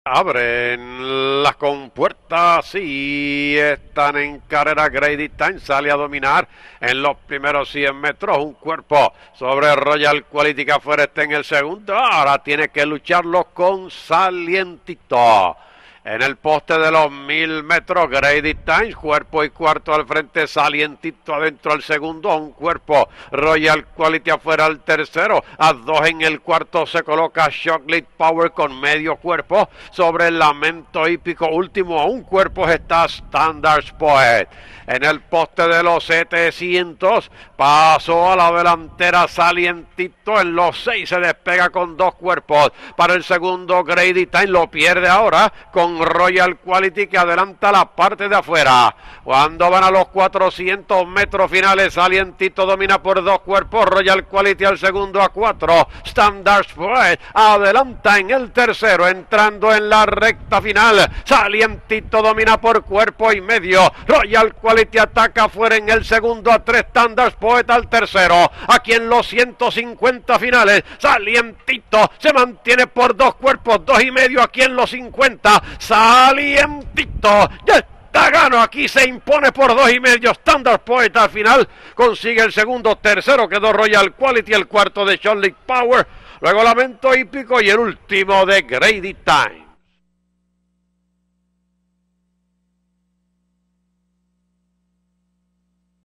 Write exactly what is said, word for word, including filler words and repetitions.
Abren las compuertas y están en carrera. Grady Time sale a dominar en los primeros cien metros. Un cuerpo sobre Royal Quality que afuera está en el segundo. Ahora tiene que lucharlo con Salientito. En el poste de los mil metros, Grady Time, cuerpo y cuarto al frente, Salientito adentro al segundo, un cuerpo, Royal Quality afuera al tercero, a dos en el cuarto se coloca Chocolate Power con medio cuerpo, sobre el Lamento Hípico último, a un cuerpo está Standard Poet. En el poste de los setecientos, pasó a la delantera Salientito, en los seis se despega con dos cuerpos, para el segundo Grady Time, lo pierde ahora con Royal Quality que adelanta la parte de afuera. Cuando van a los cuatrocientos metros finales, Salientito domina por dos cuerpos, Royal Quality al segundo a cuatro, Standard Poet adelanta en el tercero, entrando en la recta final, Salientito domina por cuerpo y medio, Royal Quality ataca afuera en el segundo a tres, Standard Poet al tercero, aquí en los ciento cincuenta finales, Salientito se mantiene por dos cuerpos, dos y medio aquí en los cincuenta, Salientito ya está gano, aquí se impone por dos y medio, Standard Poet al final consigue el segundo, tercero quedó Royal Quality, el cuarto de Chocolate Power, luego Lamento Hípico y el último de Grady Time.